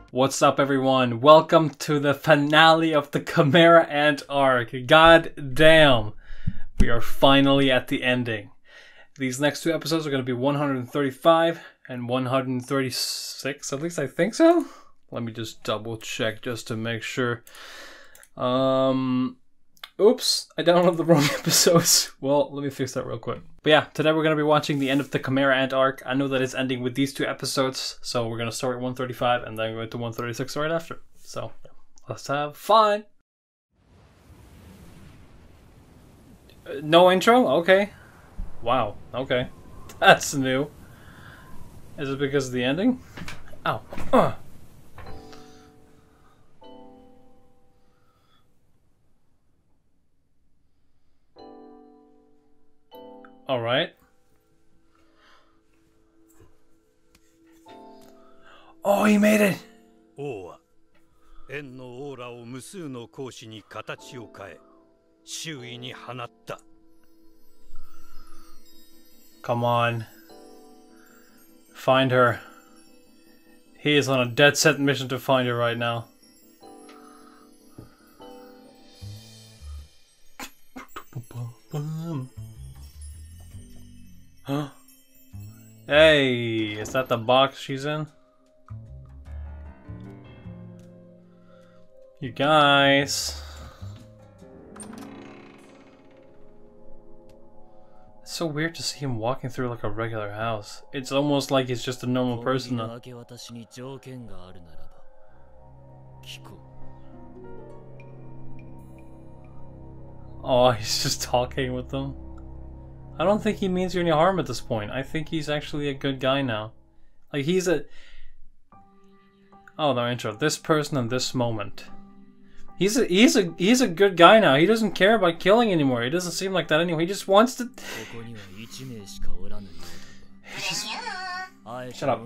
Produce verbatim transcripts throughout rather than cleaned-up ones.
What's up, everyone? Welcome to the finale of the Chimera Ant arc. God damn, we are finally at the ending. These next two episodes are going to be one hundred thirty-five and one hundred thirty-six. At least I think so. Let me just double check just to make sure. Um, oops, I downloaded the wrong episodes. Well, let me fix that real quick. But yeah, today we're going to be watching the end of the Chimera Ant arc. I know that it's ending with these two episodes, so we're going to start at one thirty-five and then go to one thirty-six right after. So, yeah, let's have fun. Uh, no intro? Okay. Wow, okay. That's new. Is it because of the ending? Ow. Uh. Alright. Oh, he made it! 王は円のオーラを無数の格子に形を変え、周囲に放った。 Come on. Find her. He is on a dead set mission to find her right now. Hey, is that the box she's in? You guys. It's so weird to see him walking through like a regular house. It's almost like he's just a normal person now. Oh, he's just talking with them. I don't think he means you any harm at this point. I think he's actually a good guy now. Like, he's a... Oh, no intro. This person in this moment. He's a, he's a, he's a good guy now. He doesn't care about killing anymore. He doesn't seem like that anymore. He just wants to... He just... Shut up.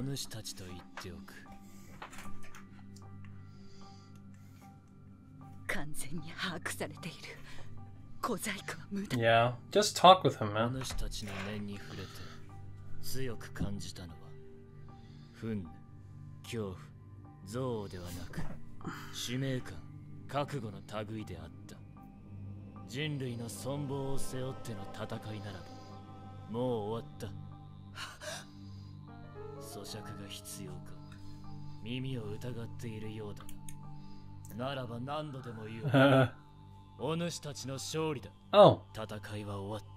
Yeah, just talk with him, man. Oh. 戦いは終わった。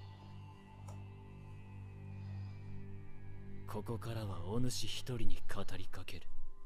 ここからはお主一人に語りかける。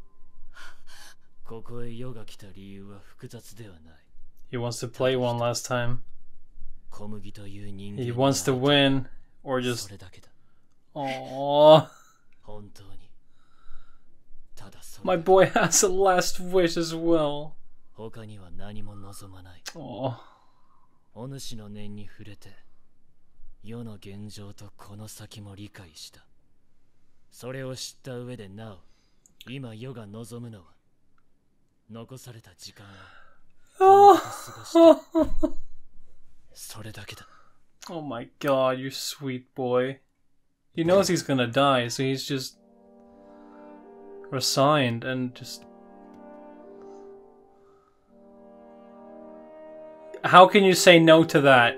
ここへ世が来た理由は複雑ではない。 He wants to play one last time. 小麦という人間 He wants to win, or just... それだけだ。 Aww. 本当に。ただそれ。 My boy has a last wish as well. 他には何も望まない。 Aww. お主の念に触れて、世の現状とこの先も理解した。それを知った上でなお、今世が望むのは、残された時間を過ごした。それだけだ。 Oh my god, you sweet boy. He knows he's gonna die, so he's just resigned and just... How can you say no to that?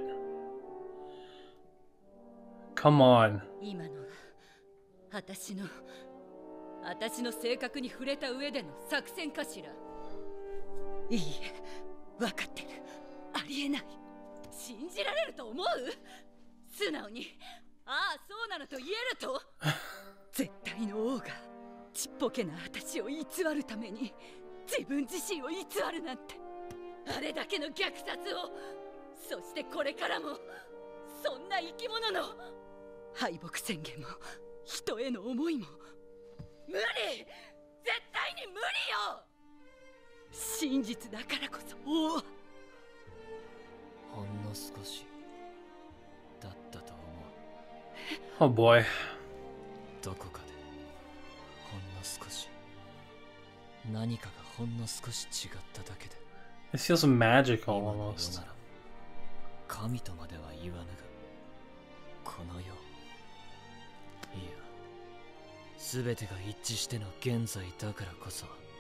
Come on. 今の私の私の性格に触れた上での作戦かしら。いいえ、分かってる。ありえない。信じられると思う？素直にああそうなのと言えると？絶対の王がちっぽけな私を偽るために自分自身を偽るなんて。あれだけの虐殺を、そしてこれからもそんな生き物の敗北宣言も人への思いも無理、絶対に無理よ。真実だからこそ王はほんの少しだったと Oh 思う。 boy. どこかでほんの少し何かがほんの少し違っただけで。 It feels magical almost. 神とまでは言わぬが、この世、いや、すべてが一致しての現在だからこそ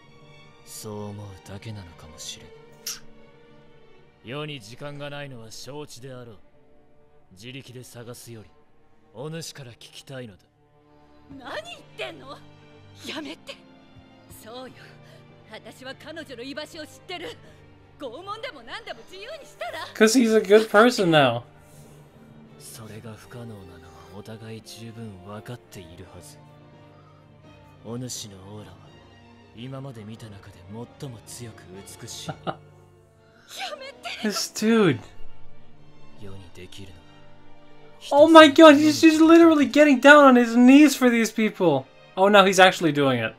そう思うだけなのかもしれん。世に時間がないのは承知であろう。自力で探すよりお主から聞きたいのだ。 何言ってんの？やめて。そうよ、私は彼女の居場所を知ってる。拷問でも何でも自由にしたら。 Because he's a good person now. それが不可能なのはお互い十分分かっているはず。お主のオーラは今まで見た中で最も強く美しい。やめて。 This dude. 世にできるの。 Oh my god, he's just literally getting down on his knees for these people. Oh, now he's actually doing it.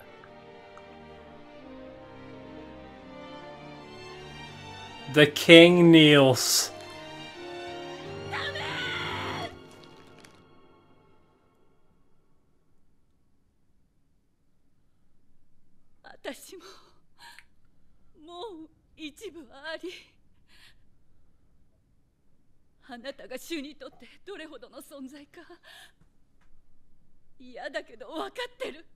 The king kneels. 私ももう一部あり。あなたが主にとってどれほどの存在か嫌だけど分かってる。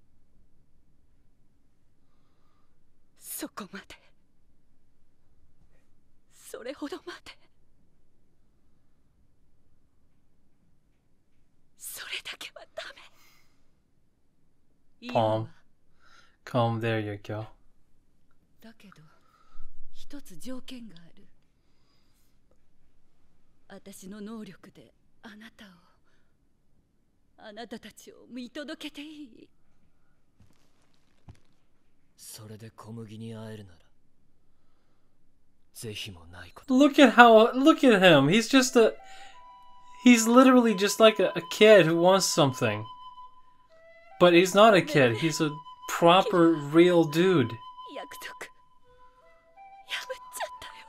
そこまで、それほどまで、それだけはダメ。 Calm. Calm, there you go. だけど一つ条件がある。私の能力であなたを、あなたたちを見届けていい？ それで小麦に会えるならぜひもないこと。 Look at how, look at him. He's just a, he's literally just like a, a kid who wants something. But he's not a kid. He's a proper, real dude. 約束破っちゃったよ。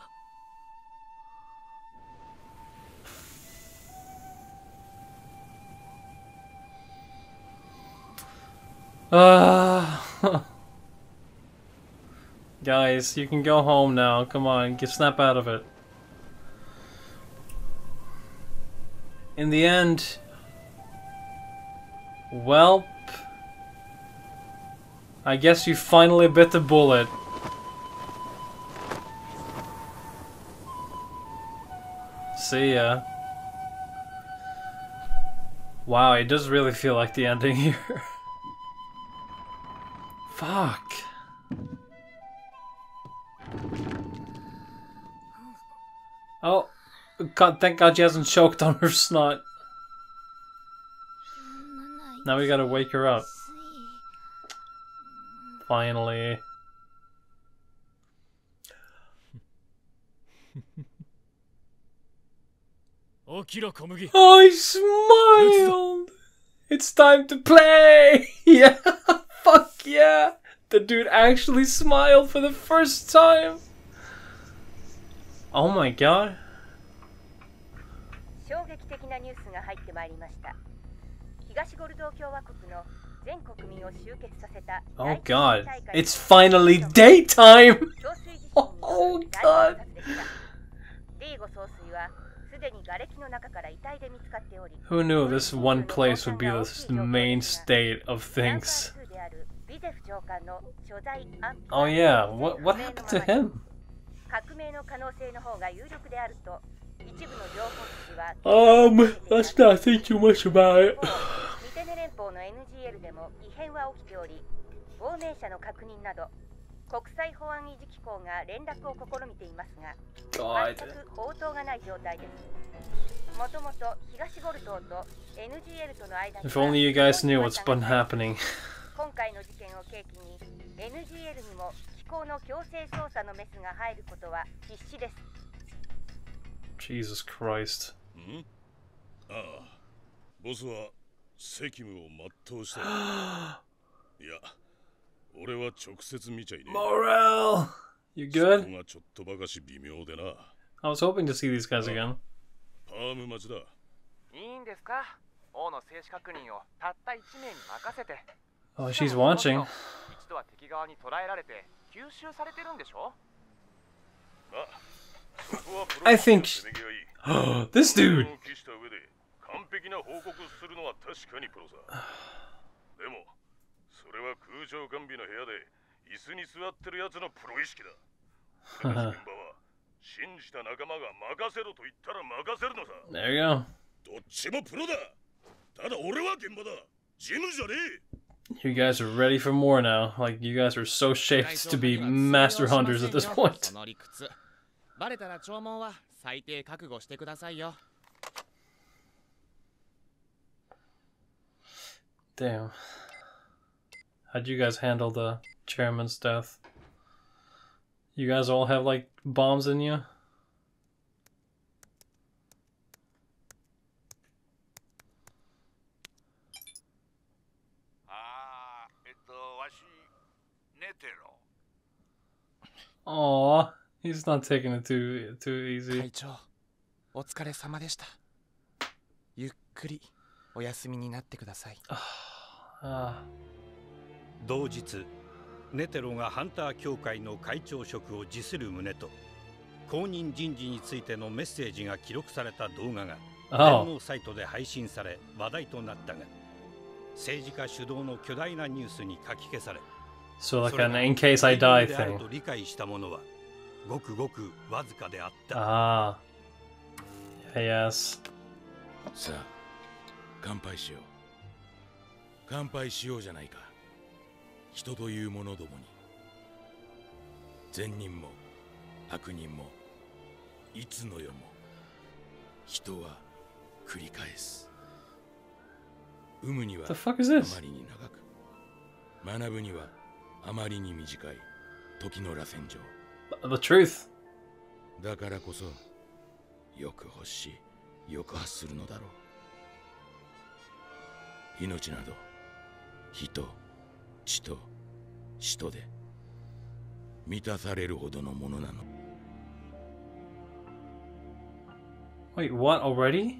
Uh, guys, you can go home now. Come on, get snap out of it. In the end, well, I guess you finally bit the bullet. See ya. Wow, it does really feel like the ending here. Fuck. Oh, God, thank God she hasn't choked on her snot. Now we gotta wake her up. Finally. Oh, he smiled! It's time to play! Yeah! Fuck yeah! The dude actually smiled for the first time! Oh my god. Oh god. It's finally daytime! Oh god. Who knew this one place would be the main state of things? Oh yeah, what what happened to him? Um, let's not think too much about it. God. If only you guys knew what's been happening. Jesus Christ. Morale! You good? I was hoping to see these guys again. Oh, she's watching. I think... This dude! 椅子に座ってるやつのプロ意識だ。現場は信じた仲間が任せろと言ったら任せるのさ。 There you go. どっちもプロだ。ただ俺は現場だ。ジムじゃねえ。 You guys are ready for more now. Like, you guys are so shaped to be master hunters at this point. その理屈。バレたら弔問は最低覚悟してくださいよ。 Damn. How'd you guys handle the chairman's death? You guys all have, like, bombs in you? ああ、えっと、わし、ネテロ。 Aw, he's not taking it too too easy. 会長、お疲れ様でした。ゆっくりお休みになってください。 Ah. 同日、ネテロがハンター協会の会長職を辞する旨と後任人事についてのメッセージが記録された動画が電 Oh, 脳サイトで配信され話題となったが、政治家主導の巨大なニュースに書き消され、 so like それ an が in case I die である thing. と理解した者はごくごくわずかであった。 Ah. Yes. さあ、乾杯しよう。乾杯しようじゃないか。人というものどもに。善人も悪人もいつの世も人は繰り返す。生むには The fuck is あ this? まりに長く、学ぶにはあまりに短い時の螺旋状。 The truth. だからこそよく欲しい、よく発するのだろう。命など人、血と使徒で満たされるほどのものなの。 Wait, what already?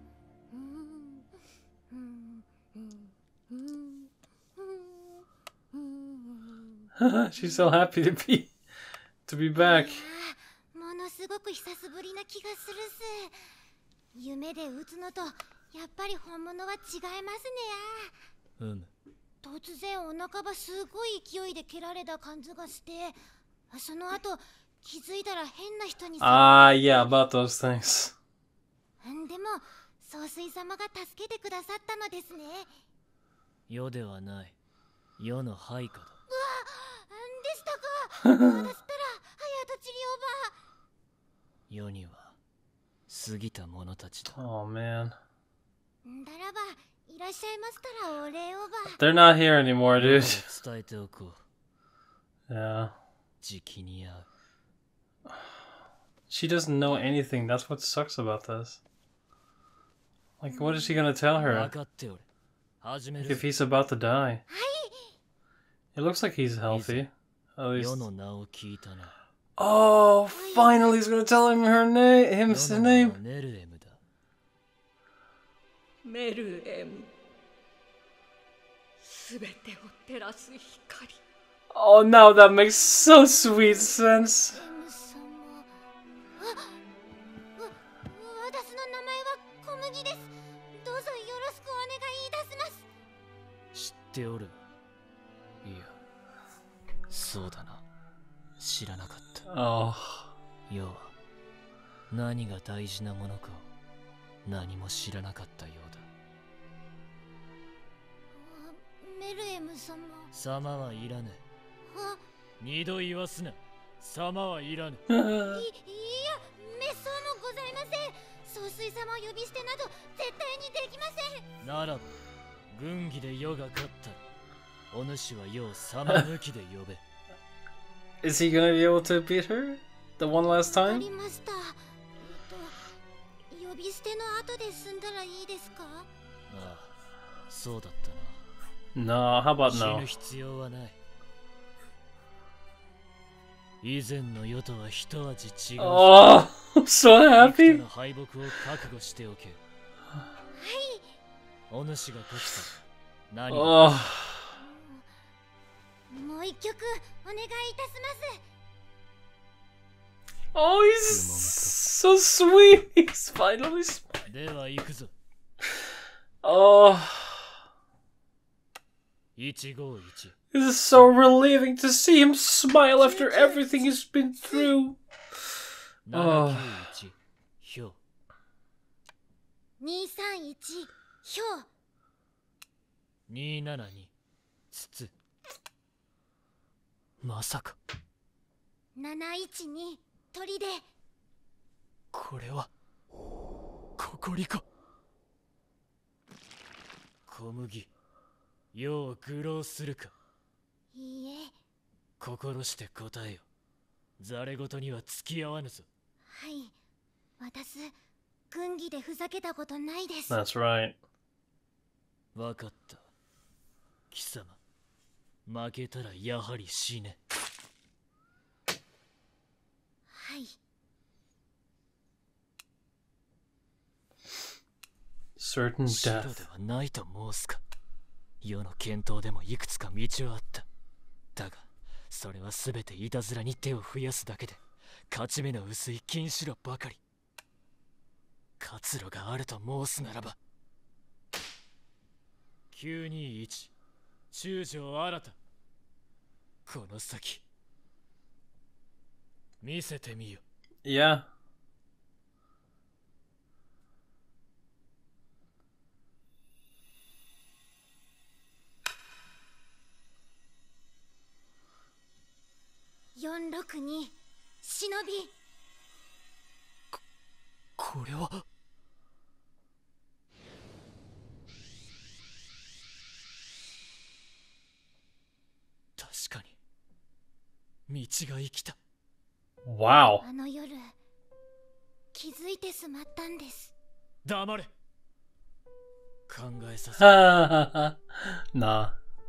She's so happy to be to be back. ものすごく久しぶりな気がするす。夢で打つのとやっぱり本物は違いますねや。 うむ。 突然お腹がすごい勢いで蹴られた感じがして、その後気づいたら変な人に。 Ah, yeah, about those things. でも総帥様が助けてくださったのですね。 世ではない。世の配下だ。 でしたか。私ったら早とちりおば。 世には過ぎた者たちだ。 Oh man. だらばいらっしゃいましたらお礼をば。 They're not here anymore, dude. 伝えておこう。 Yeah. じきに会う。 She doesn't know anything. That's what sucks about this. Like, what is she gonna tell 分 her? かっておれ。始め Like, る if。he's about to die. It looks like he's healthy. At 世 least. の名を聞いたな。 Oh, finally he's gonna tell him her name. Him's 世 his の名 name. はネルエムだ。 メルエム。すべてを照らす光。 Oh, now that makes so sweet sense. エム様。あ、わ、私の名前は小麦です。どうぞよろしくお願いいたします。 知っておる。いや、そうだな。知らなかった。 Oh. 世は何が大事なものかを何も知らなかったようだ。 メルエム様。 様はいらぬ。 あ、 二度言わすな。様はいらぬ。 い、いや、めっそうもございません。総帥様を呼び捨てなど絶対にできません。 ならば、軍議で世が勝ったら、お主は世を様抜きで呼べ。 Is he gonna be able to beat her? The one last わか time? りました。えっと、呼び捨ての後で済んだらいいですか？ ああ、そうだったな。 No, how about 死 no? ぬ必要はない。以前の世とは一味違う。 Oh, I'm so 幾多 happy. の敗北を覚悟しておけ。お主が勝ったら何が Oh, もう一曲お願いいたします。 oh, he's so sweet. He's finally. Sp- では行くぞ。 oh, 一五一。 This is so relieving to see him smile after everything he's been through. Oh. ひょうにさんいちひょうにななにつつまさかなないちに鳥でこれはここりか小麦よう愚弄するかいいえ心して答えよざれ言には付き合わぬぞはい私軍議でふざけたことないです That's right. わかった貴様負けたらやはり死ねはい Certain 白 death. ではないと申すか世の検討でもいくつか道はあっただがそれは全ていたずらに手を増やすだけで勝ち目の薄い金白ばかり活路があると申すならばきゅうにいち中条新この先見せてみよ Yeah. よんろくに忍びこれは確かに道が生きた Wow. あの夜気づいてしまったんです黙れ考えさせ Nah.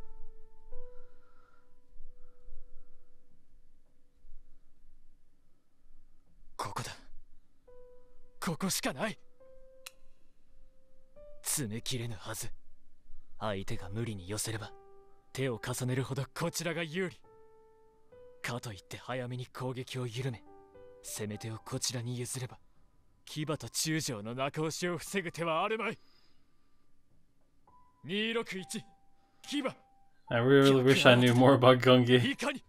ここだここしかない詰めきれぬはず相手が無理に寄せれば手を重ねるほどこちらが有利かといって早めに攻撃を緩め攻め手をこちらに譲れば騎馬と中将の中押しを防ぐ手はあるまいにろくいち騎馬 I really wish I knew more about Gungi. いかに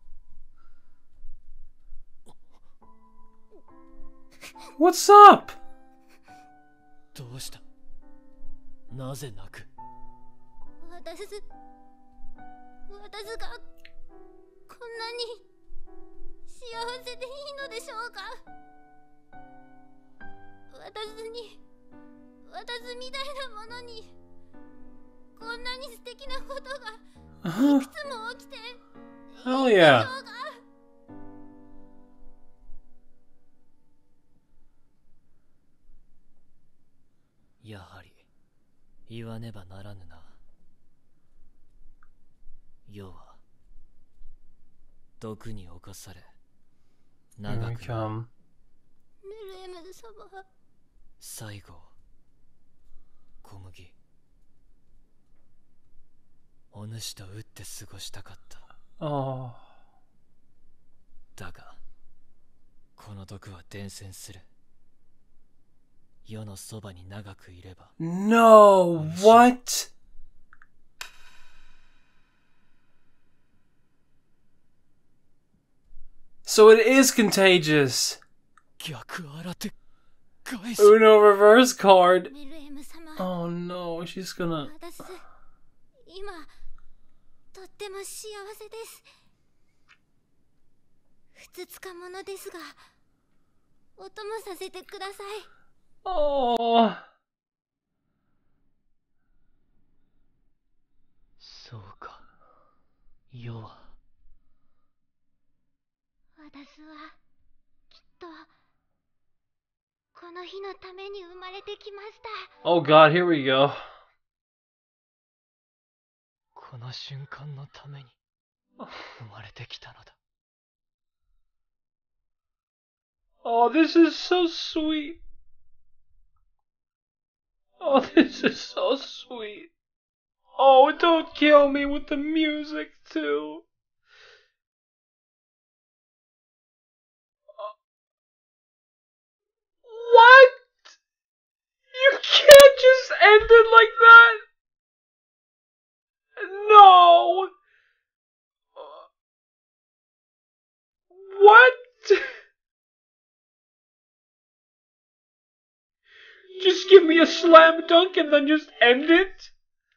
What's up? どうしたなぜ泣く私私がこんなに幸せでいいのでしょうか私に私みたいなものにこんなに素敵なことがいくつも起きていいの Hell でしょう yeah. かやはり言わねばならぬな世は毒に侵され Here 長 we く come. ネルエムズ様最後小麦お主と打って過ごしたかった Oh. だがこの毒は伝染する世のそばに長くいれば No, what? So it is contagious. 逆新手返し Uno reverse card. ネルエム様 Oh no, she's gonna. 私今とっても幸せですふつつかものですがお供させてください Oh. そうか世は私はきっとこの日のために生まれてきました Oh god, here we go. この瞬間のために生まれてきたのだ Oh, this is so sweet. Oh, this is so sweet. Oh, don't kill me with the music, too. What? You can't just end it like that. No. just give me a slam dunk and then just end it?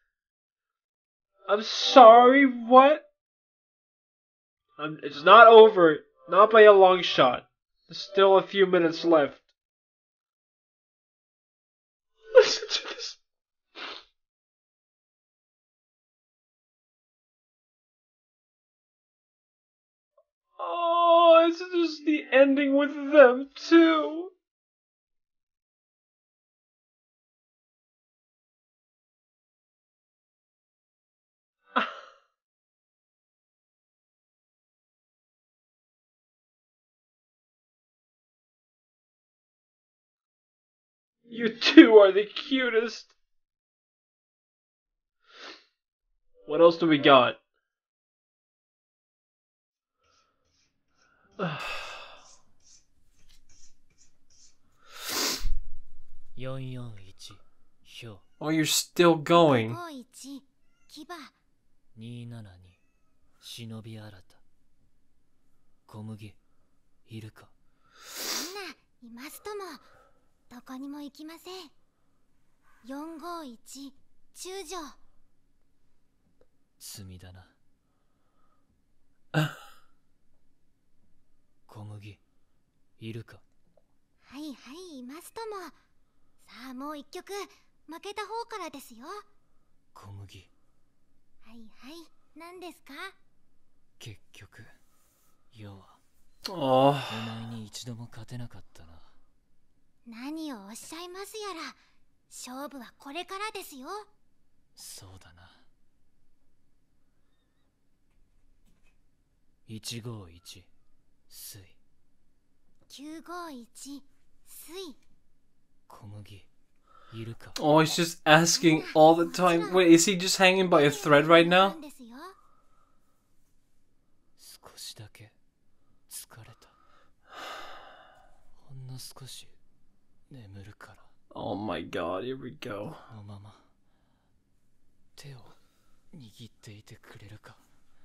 I'm sorry, what? I'm, it's not over. Not by a long shot. There's still a few minutes left. Listen to this. Oh, it's just the ending with them too. You two are the cutest. What else do we got? Oh, you're still going. ごいち牙にーななに忍び新た小麦いるかそんないますともどこにも行きません。よんごいち中将罪だな小麦いるかはいはいいますとも。さあもう一曲負けた方からですよ。 小麦はいはい何ですか。 結局世は Oh. お前に一度も勝てなかったな。 何をおっしゃいますやら。勝負はこれからですよ。 そうだな。いちごいち水きゅうごいち水小麦いるか。 Oh, he's just asking all the time. Wait, is he just hanging by a thread right now? 少しだけ疲れた。ほんの少し眠るから。 Oh my god, here we go. このまま手を握っていてくれるか。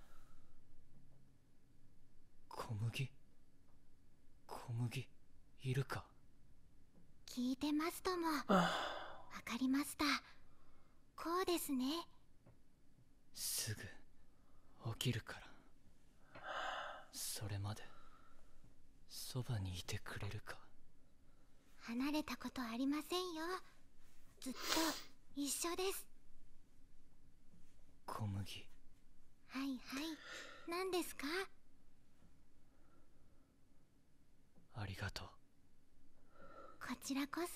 小麦小麦いるか。 聞いてますとも。わかりました。こうですね。 すぐ起きるから。それまでそばにいてくれるか。 離れたことありませんよ。ずっと一緒です。 小麦はいはい何ですか。 ありがとう。 こちらこそ。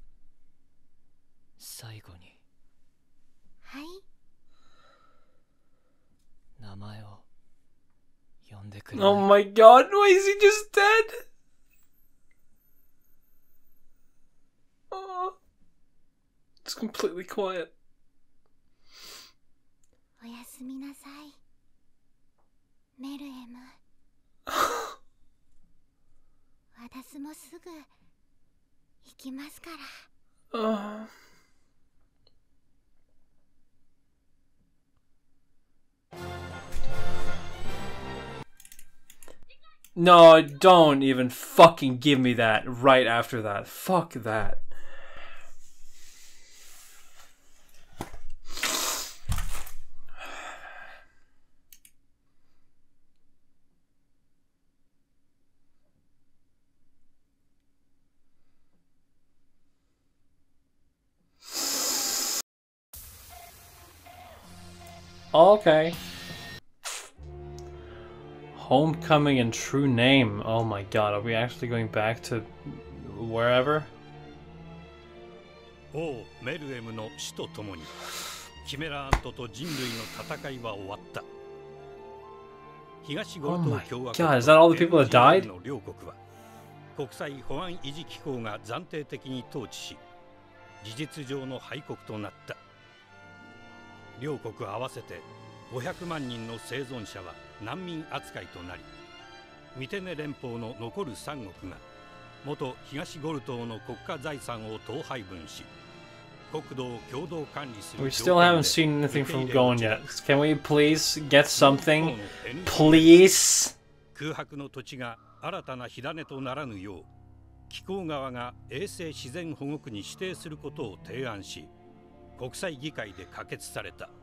最後にはい。 名前を呼んでくれ。 Oh my god, why is he just dead? Oh, it's completely quiet. おやすみなさいメルエム。私もすぐ行きますから。 Uh. No, don't even fucking give me that right after that. Fuck that. Okay. Homecoming and true name. Oh my god, are we actually going back to wherever? 王メルエムの死とともにキメラアントと人類の戦いは終わった。東ゴルト共和国の両国は国際保安維持機構が暫定的に統治し、事実上の敗北となった。両国合わせてごひゃくまん人の生存者は難民扱いとなり、ミテネ連邦の残るさん国が元東ゴル島の国家財産を統廃分し、国土を共同管理する。 We still haven't seen anything from Gon yet. Can we please get something? Please? 空白の土地が新たな火種とならぬよう、 機構側が衛生自然保護区に指定することを提案し、国際議会で可決された。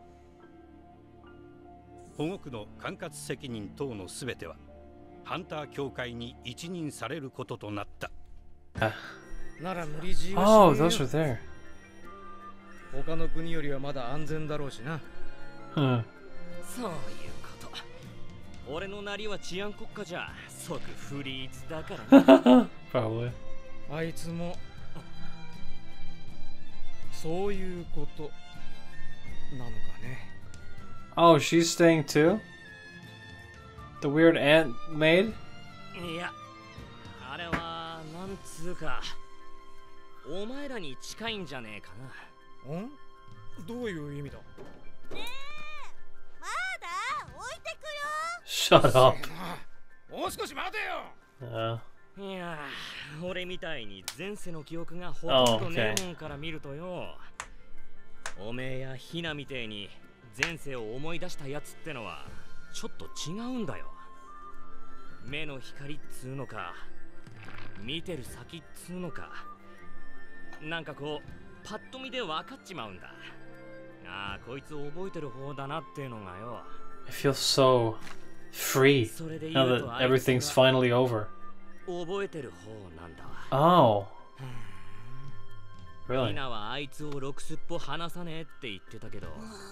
保護区の管轄責任等のすべてはハンター協会に一任されることとなった。 なら無理強いしねえよ。 Oh, those are there. 他の国よりはまだ安全だろうしな。 Hmm. そういうこと。俺のなりは治安国家じゃ即フリーズだからな。 Probably. あいつもそういうことなのかね。 Oh, she's staying too? The weird ant maid? いや、あれはなんつうか、お前らに近いんじゃねえかな。 ん？どういう意味だ？ ねえ、まだ置いてくよ。 Shut up. もう少し待てよ。 Yeah. いや、俺みたいに前世の記憶がほとんどねえもんから見るとよ、おめえやヒナみてえに前世を思い出したやつってのはちょっと違うんだよ。目の光っつうのか、見てる先っつうのか、なんかこうパッと見で分かっちまうんだ。ああ、こいつ覚えてる方だなっていうのがよ。 I feel so free now that everything's finally over. 覚えてる方なんだ。 Oh. ヒ Really? ナはあいつをろくすっぽ離さねえって言ってたけど、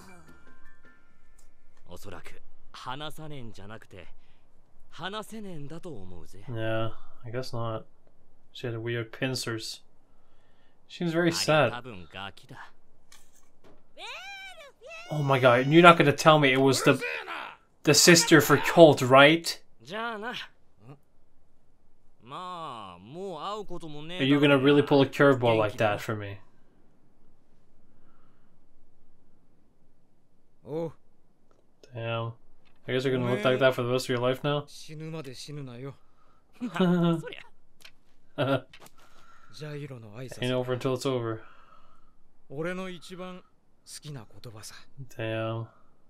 おそらく離さねえんじゃなくて離せねえんだと思うぜ。 Yeah, I guess not. She had weird pincers. Seems very あれ sad. 多分ガキだ。 Oh my god, you're not gonna tell me it was the the sister for Colt, right? じゃあな。まあ、もう会うこともねえ。 Are you gonna really pull a curveball like that for me? おう、 Damn. I guess you're gonna look like that for the rest of your life now? 死ぬまで死ぬなよ。 そりゃ。 ジャイロの挨 Ain't 拶。 over until it's over. 俺の一番好きな言葉さ。 Damn.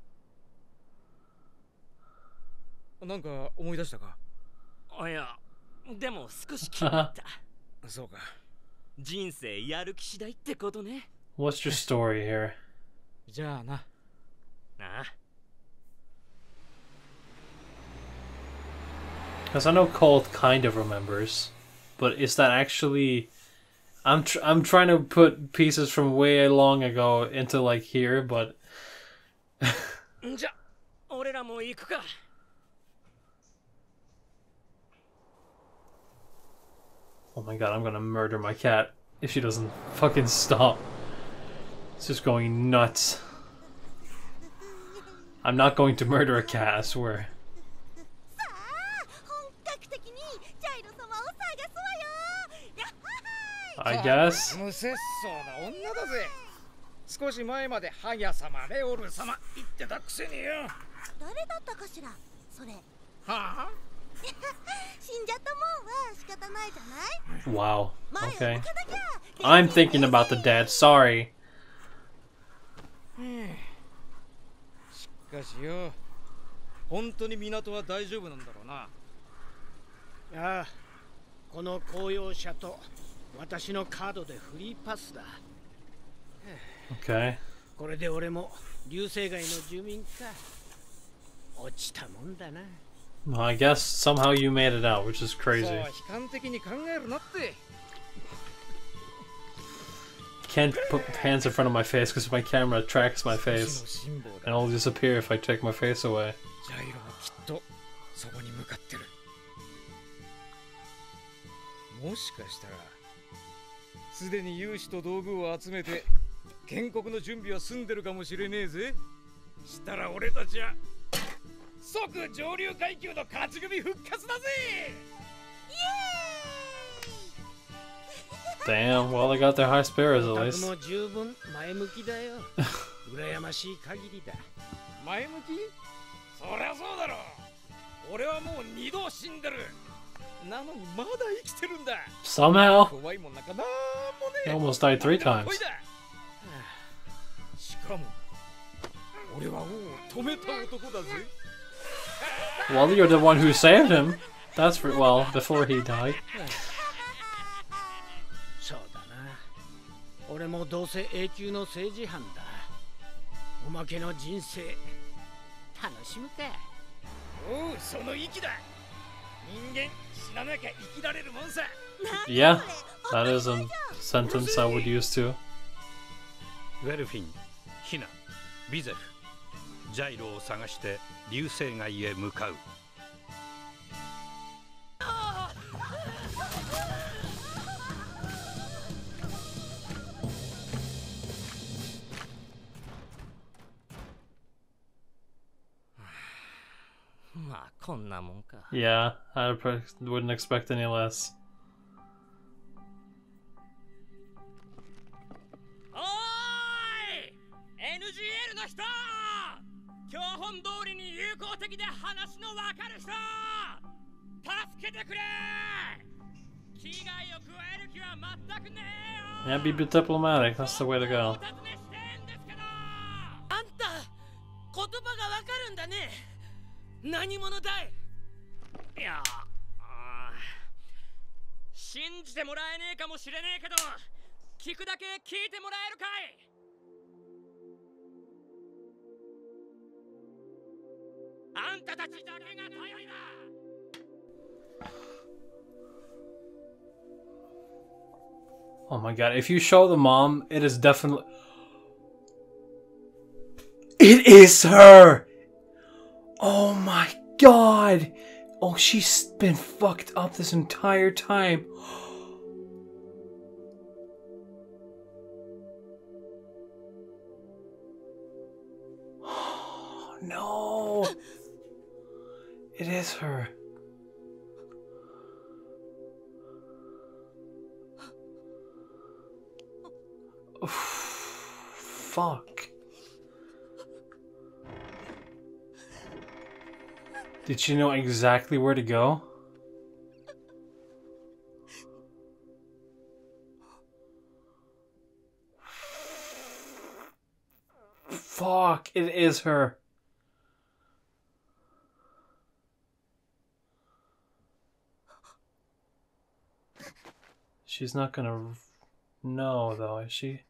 なんか思い出したか？ いや、でも少し気になった。 そうか。 人生やる気次第ってことね。 What's your story here? じゃあな。 なあ。 Because I know Colt kind of remembers, but is that actually? I'm tr I'm trying to put pieces from way long ago into like here, but じゃ、俺らも行くか。 oh my god, I'm gonna murder my cat if she doesn't fucking stop. It's just going nuts. I'm not going to murder a cat, I swear. さあ、本格的にジャイロ様を探すわよ。やっは I guess. 無節操な女だぜ。少し前までハヤ様、レオル様言ってたくせによ。 誰だったかしら、それ。 はあ？ 死んじゃったもんは仕方ないじゃない。 Wow. 前を Okay. 向かなきゃ。 I'm thinking about the dead. Sorry. しかしよ、本当に港は大丈夫なんだろうな。 ああ、この公用車と私のカードでフリーパスだ。 Okay. これで俺も流星街の住民か。落ちたもんだな。 Well, I guess somehow you made it out, which is そう crazy. 悲観的に考えるなって。 Can't put hands in front of my face because my camera tracks my 少し face. の辛抱 And だ。 it'll disappear if I take my face away. ジャイロはきっとそこに向かってる。もしかしたらすでに有志と道具を集めて建国の準備は済んでるかもしれねえぜ。したら俺たちは即上流階級の勝ち組復活だぜ。 Damn, well, they got their high spirits at お宅 least. も十分前向きだよ。羨ましい限りだ。 前向き？そりゃそうだろ。俺はもう二度死んでる。なのにまだ生きてるんだ。 Somehow, 怖いもんなんかなんもね I え。 almost died three なん times. だこいだ。しかも俺は王を止めた男だぜ。 Well, you're the one who saved him. That's for, well, before he died. 俺もどうせ永久の政治犯だ。おまけの人生楽しむか。 おう、その息だ。人間死ななきゃ生きられるもんさ。 Yeah, that is a sentence I would use too. ウェルフィン、ヒナ、ビゼフ、ジャイロを探して流星街へ向かう。 まあこんなもんか。 Yeah, I wouldn't expect any less. おーい エヌジーエル の人、教本通りに友好的で話のわかる人、助けてくれ。危害を加える気は全くねえよ。 Yeah, be diplomatic. That's the way to go. あんた言葉がわかるんだね。何者だい。いや、信じてもらえねえかもしれねえけど、聞くだけ聞いてもらえるかい。あんたたちだけが頼りだ。 Oh my god, if you show the mom, it is definitely... It is her! Oh my god! Oh, she's been fucked up this entire time. Oh no! It is her. Fuck. Did she know exactly where to go? Fuck, it is her. She's not gonna know though, is she?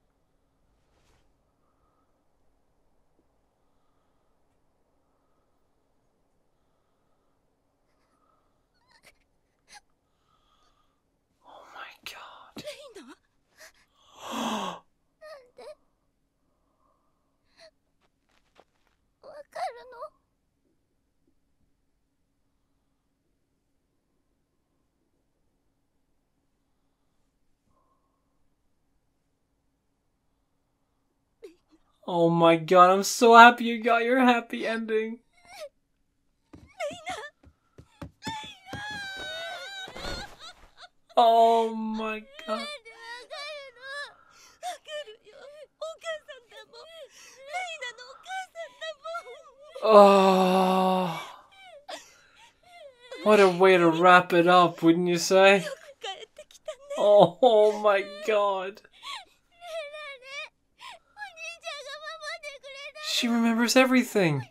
Oh my god, I'm so happy you got your happy ending. Oh my god. Oh, what a way to wrap it up, wouldn't you say? Oh, oh my god. She remembers everything.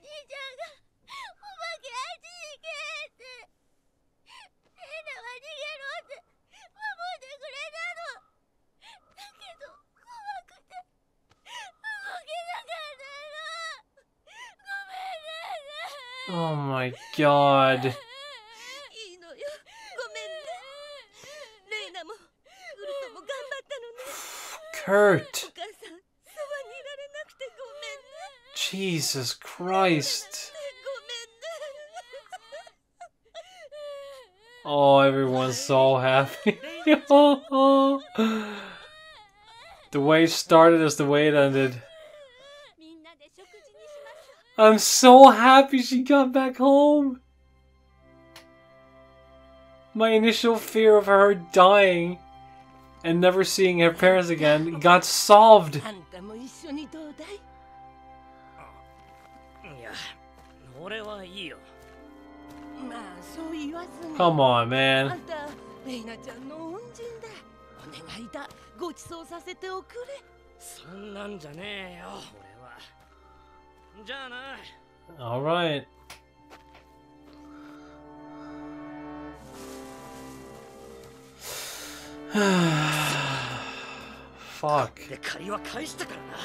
Oh my god. Kurt. Jesus Christ. Oh, everyone's so happy. The way it started is the way it ended. I'm so happy she got back home. My initial fear of her dying and never seeing her parents again got solved. Come on, man. All right. Fuck. で借りは返したからな。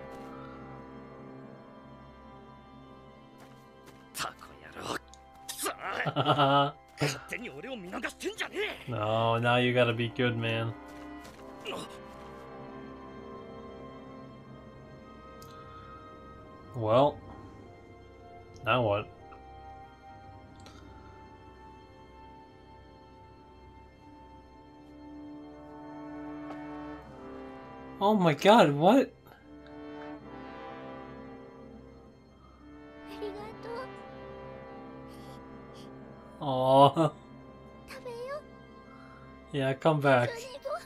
タコ野郎。くそー。勝手に俺を見逃してんじゃねえ。 No, now you gotta be good, man. Well, now what? Oh my god, what? ありがとう。 Aww. 食べよ。 Yeah, come back. 一緒にご飯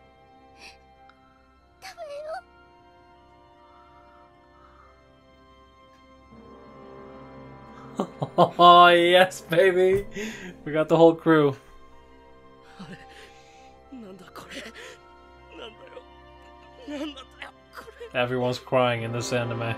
食べよ。 Oh, yes, baby. We got the whole crew. なんだこれ。なんだよ。なんなんだよこれ。 Everyone's crying in this anime.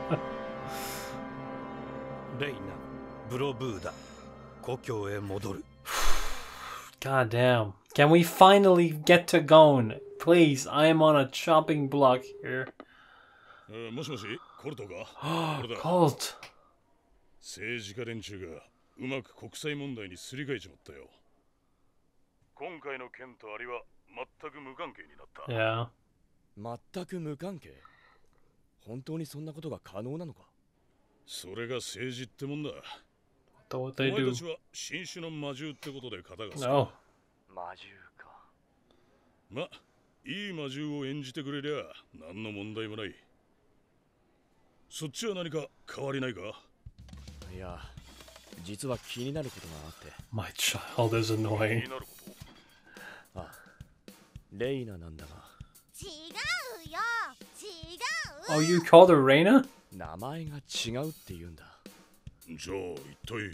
レイナ、ブロブーダ、故郷へ戻る。 God damn. Can we finally get to Gon? Please, I am on a chopping block here. もしもし、コルトか。 Colt. 政治家連中がうまく国際問題にすり替えちまったよ。今回の件とアリは全く無関係になった。 Yeah. 全く無関係。本当にそんなことが可能なのか。 それが政治ってもんだ。 What お they 前 do? たちは新種の魔獣ってことで肩がつく。 No. 魔獣か。 ま、いい魔獣を演じてくれりゃ何の問題もない。そっちは何か変わりないか。 いや、実は気になることがあって。 My child is annoying. あ、レイナなんだが。 違うよ。違う。 Oh, you called her Reina? 名前が違うって言うんだ。 じゃあ一体。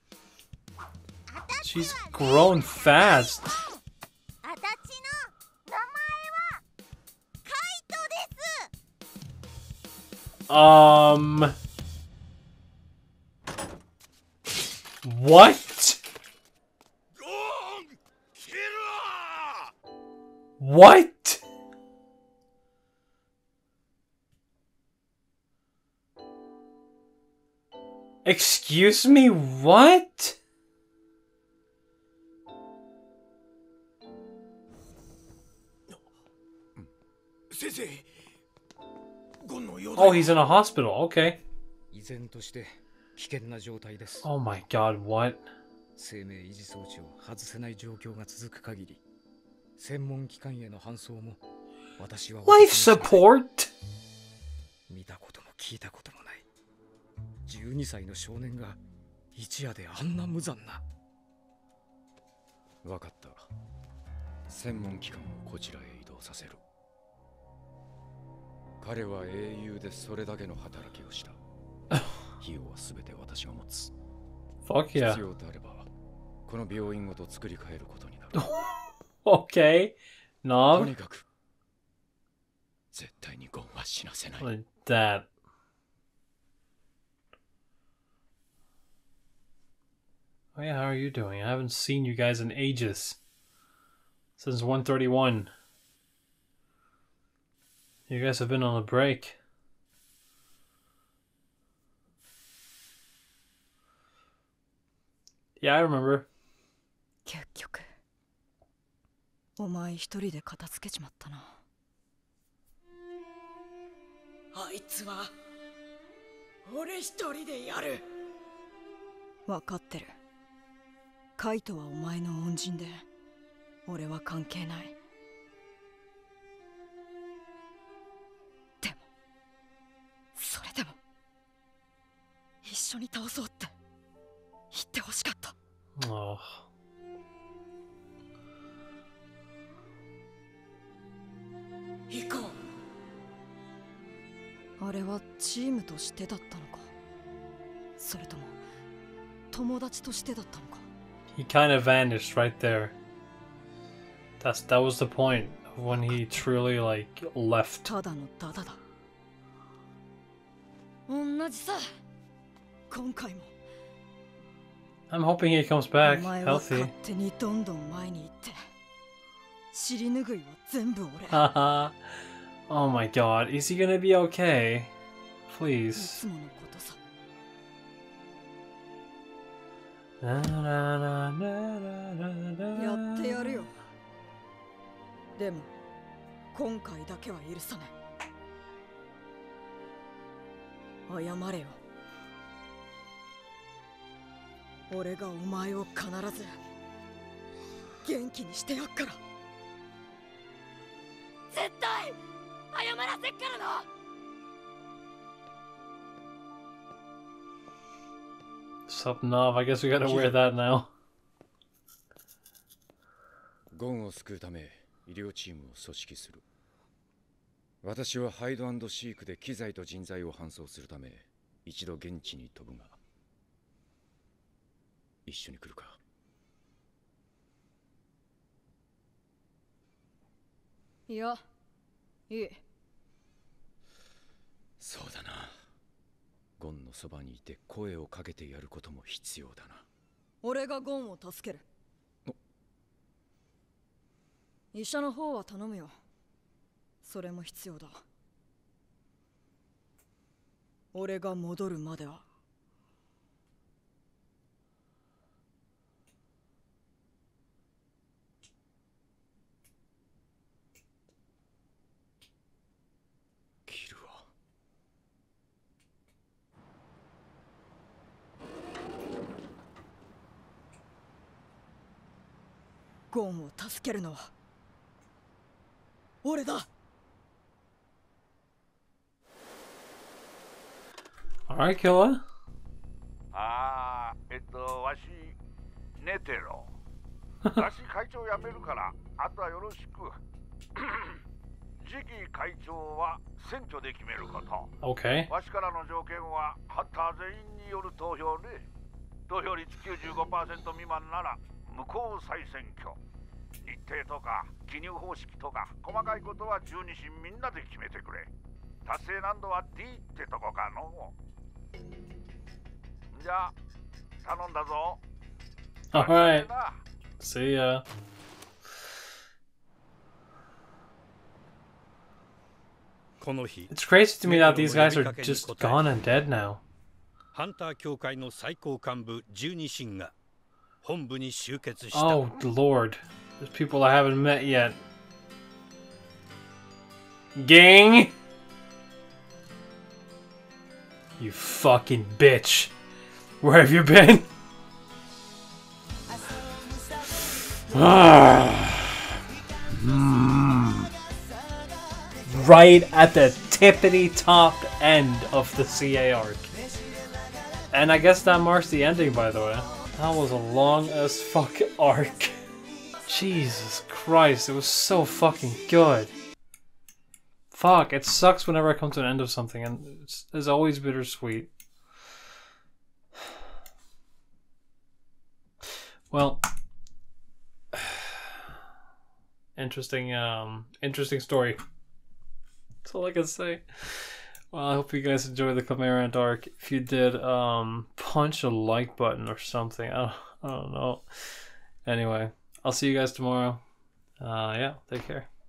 She's grown fast. あたちの名前はカイトです。 Um. What? What? Excuse me, what? Oh, he's in a hospital. Okay. 依然として危険な状態です。 Oh my god, what? 生命維持装置を外せない状況が続く限り、専門機関への搬送も私は Life support? 見たことも聞いたこともない。じゅうにさいの少年が一夜であんな無残な。 わかった。専門機関をこちらへ移動させる。彼は英雄でそれだけの働きをした。費用はすべて私が持つ。 Fuck yeah. 必要であれば、この病院ごと作り変えることになる。 Okay. と No. にかく、絶対にゴンは死なせない。 Like that. Oh yeah, how are you doing? I haven't seen you guys in ages. Since one thirty-one. You guys have been on a break. Yeah, I remember. 結局お前一人で片付けちまったな。 あいつは俺一人でやる。 分かってる。カイトはお前の恩人で俺は関係ない。でもそれでも一緒に倒そうって言ってほしかった。 Oh. 行こあれはチームとしてだったのか、それとも友達としてだったのか。 He kind of vanished right there. That's that was the point of when he truly like left. ただのダダだ。同じさ。今回も I'm hoping he comes back お前は healthy. 勝手にどんどん前に行って尻拭いは全部俺。 Haha. Oh my god, is he gonna be okay? い Please. つものことさ。 Na, na, na, na, na, na. やってやるよ。でも今回だけは許さない。謝れよ。俺がお前を必ず元気にしてやっから。絶対謝らせっからな。 Sup, Nov? I guess we gotta wear that now. ゴンを救うため医療チームを組織する。私はハイド&シークで機材と人材を搬送するため一度現地に飛ぶが、一緒に来るか？ いや、いい。 そうだな。ゴンのそばにいて声をかけてやることも必要だな。 俺がゴンを助ける。医者の方は頼むよ。それも必要だ。俺が戻るまでは。 キルはゴンを助けるのは俺だ。 Alright, Killa. ああ、えっと、わし、寝てろ。わし会長辞めるから、あとはよろしく。次期会長は選挙で決めること。 Okay. わしからの条件は、ハッター全員による投票で、投票率 きゅうじゅうごパーセント 未満なら無効再選挙。日程とか記入方式とか細かいことは十二神みんなで決めてくれ。達成難度は D ってとこかの。じゃあ頼んだぞ。 Alright. See ya. It's crazy to me that these guys are just gone and dead now. ハンター協会の最高幹部十二神が本部に集結した。 Oh lord. There's people I haven't met yet. Gang! You fucking bitch. Where have you been? mm. Right at the tippity top end of the C A arc. And I guess that marks the ending, by the way. That was a long as fuck arc. Jesus Christ, it was so fucking good. Fuck, it sucks whenever I come to an end of something, and it's, it's always bittersweet. Well, interesting, um, interesting story. That's all I can say. Well, I hope you guys enjoyed the Chimera and arc. If you did, um, punch a like button or something. I don't, I don't know. Anyway, I'll see you guys tomorrow. Uh, yeah, take care.